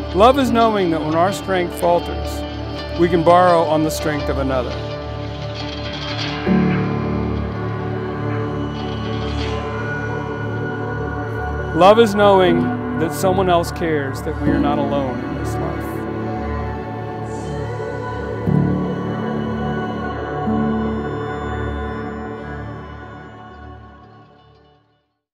Love is knowing that when our strength falters, we can borrow on the strength of another. Love is knowing that someone else cares, that we are not alone.